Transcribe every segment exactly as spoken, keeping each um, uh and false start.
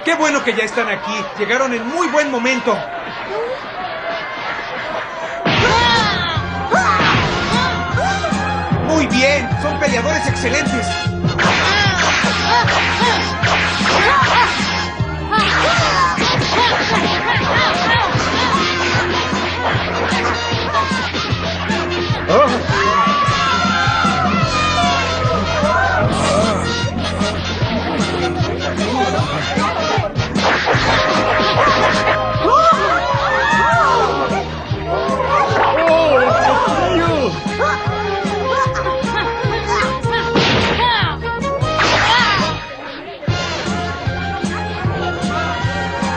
Qué bueno que ya están aquí. Llegaron en muy buen momento. Muy bien, son peleadores excelentes.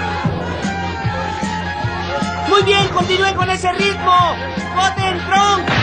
Muy bien, continúen con ese ritmo. ¡Voten Trunks!